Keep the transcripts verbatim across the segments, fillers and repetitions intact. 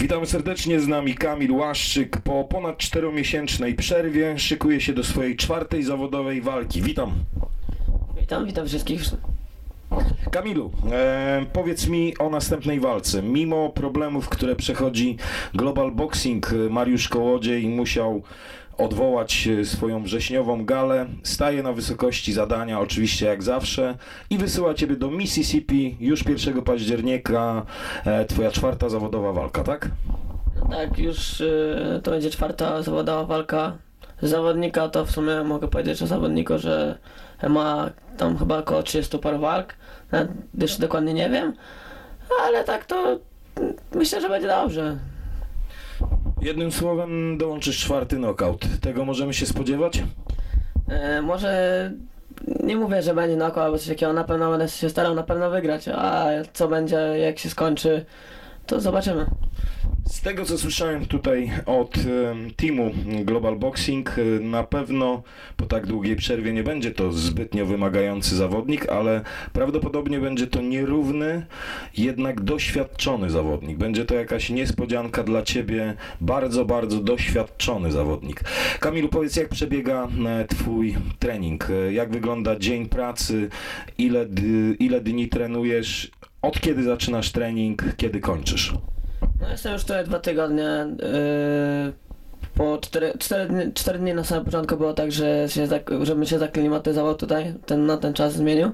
Witamy serdecznie, z nami Kamil Łaszczyk. Po ponad czteromiesięcznej przerwie szykuje się do swojej czwartej zawodowej walki. Witam. Witam, witam wszystkich. Kamilu, e, powiedz mi o następnej walce. Mimo problemów, które przechodzi Global Boxing, Mariusz Kołodziej musiał odwołać swoją wrześniową galę, staje na wysokości zadania, oczywiście jak zawsze, i wysyła Ciebie do Mississippi już pierwszego października, e, Twoja czwarta zawodowa walka, tak? Tak, już y, to będzie czwarta zawodowa walka zawodnika, to w sumie mogę powiedzieć o zawodniku, że ma tam chyba około trzydziestu paru walk, nawet jeszcze dokładnie nie wiem, ale tak to myślę, że będzie dobrze. Jednym słowem dołączysz czwarty knockout. Tego możemy się spodziewać? E, może nie mówię, że będzie knockout albo coś takiego, na pewno będę się starał na pewno wygrać, a co będzie, jak się skończy, to zobaczymy. Z tego co słyszałem tutaj od e, teamu Global Boxing, e, na pewno po tak długiej przerwie nie będzie to zbytnio wymagający zawodnik, ale prawdopodobnie będzie to nierówny, jednak doświadczony zawodnik. Będzie to jakaś niespodzianka dla Ciebie, bardzo, bardzo doświadczony zawodnik. Kamilu, powiedz, jak przebiega e, Twój trening? E, jak wygląda dzień pracy? Ile, d- ile dni trenujesz? Od kiedy zaczynasz trening? Kiedy kończysz? No jestem już tutaj dwa tygodnie, yy, po cztery, cztery, dni, cztery dni na samym początku było tak, że się, zak, żebym się zaklimatyzował tutaj, ten, na ten czas zmienił.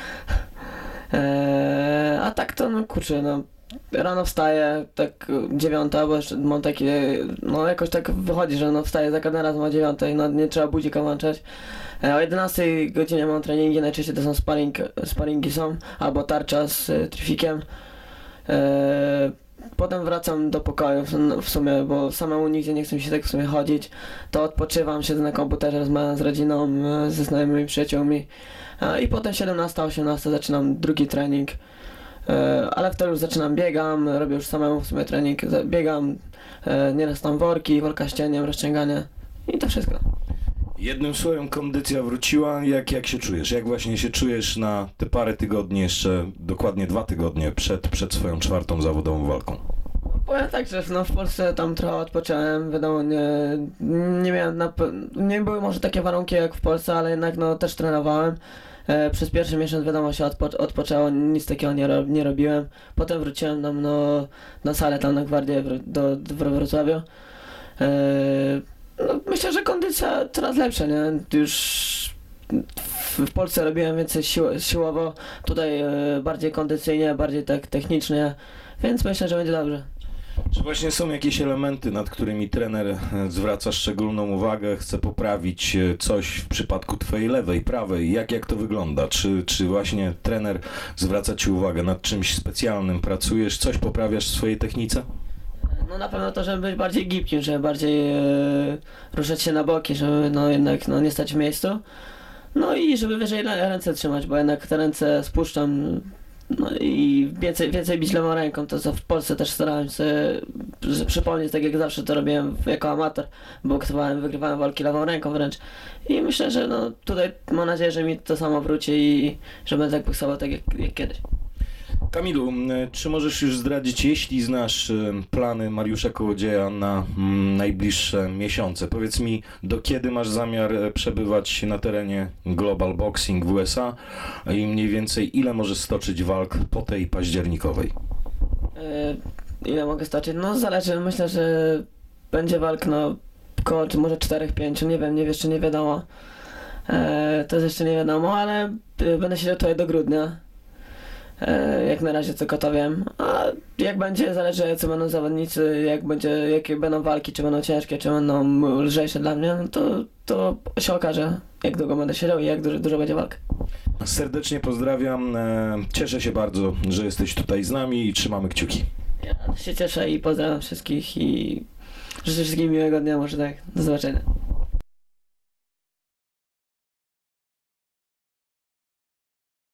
Yy, a tak to no kurczę, no rano wstaję, tak dziewiąta, bo jeszcze mam takie, no jakoś tak wychodzi, że no wstaję za każdym razem o dziewiątej, no nie trzeba budzika włączać. Yy, o jedenastej godzinie mam treningi, najczęściej to są sparring, sparingi są, albo tarcza z y, trifikiem. Yy, Potem wracam do pokoju w, w sumie, bo samemu nigdzie nie chce mi się tak w sumie chodzić. To odpoczywam, siedzę na komputerze, rozmawiam z rodziną, ze znajomymi przyjaciółmi. I potem siedemnasta osiemnasta zaczynam drugi trening. Ale wtedy już zaczynam, biegam, robię już samemu w sumie trening. Biegam, nieraz tam worki, worka ścieniem, rozciąganie i to wszystko. Jednym słowem, kondycja wróciła. Jak, jak się czujesz? Jak właśnie się czujesz na te parę tygodni, jeszcze dokładnie dwa tygodnie przed, przed swoją czwartą zawodową walką? Powiem tak, że no, w Polsce tam trochę odpocząłem, wiadomo, nie, nie miałem, na, nie były może takie warunki jak w Polsce, ale jednak no też trenowałem. E, przez pierwszy miesiąc wiadomo się odpo, odpoczęło, nic takiego nie, ro, nie robiłem. Potem wróciłem tam no, na salę tam na Gwardię w, do, do, w Wrocławiu. E, No, myślę, że kondycja coraz lepsza, nie? Już w, w Polsce robiłem więcej sił, siłowo, tutaj e, bardziej kondycyjnie, bardziej tak technicznie, więc myślę, że będzie dobrze. Czy właśnie są jakieś elementy, nad którymi trener zwraca szczególną uwagę, chce poprawić coś w przypadku Twojej lewej, prawej? Jak, jak to wygląda? Czy, czy właśnie trener zwraca Ci uwagę, nad czymś specjalnym pracujesz, coś poprawiasz w swojej technice? No na pewno to, żeby być bardziej gibkim, żeby bardziej e, ruszać się na boki, żeby no jednak no, nie stać w miejscu. No i żeby wyżej ręce trzymać, bo jednak te ręce spuszczam, no i więcej, więcej bić lewą ręką, to co w Polsce też starałem się przypomnieć, tak jak zawsze to robiłem jako amator, boksowałem, wygrywałem walki lewą ręką wręcz. I myślę, że no tutaj mam nadzieję, że mi to samo wróci i że będę tak boksował tak jak, jak kiedyś. Kamilu, czy możesz już zdradzić, jeśli znasz plany Mariusza Kołodzieja na najbliższe miesiące? Powiedz mi, do kiedy masz zamiar przebywać na terenie Global Boxing w U S A i mniej więcej ile możesz stoczyć walk po tej październikowej? Yy, ile mogę stoczyć? No zależy, myślę, że będzie walk no około może cztery pięć, nie wiem, nie jeszcze nie wiadomo. Yy, to jest jeszcze nie wiadomo, ale yy, będę siedział tutaj do grudnia. Jak na razie tylko to wiem, a jak będzie, zależy co będą zawodnicy, jak będzie, jakie będą walki, czy będą ciężkie, czy będą lżejsze dla mnie, no to, to się okaże, jak długo będę siedział i jak dużo, dużo będzie walk. Serdecznie pozdrawiam, cieszę się bardzo, że jesteś tutaj z nami i trzymamy kciuki. Ja się cieszę i pozdrawiam wszystkich i życzę wszystkim miłego dnia, może tak, do zobaczenia.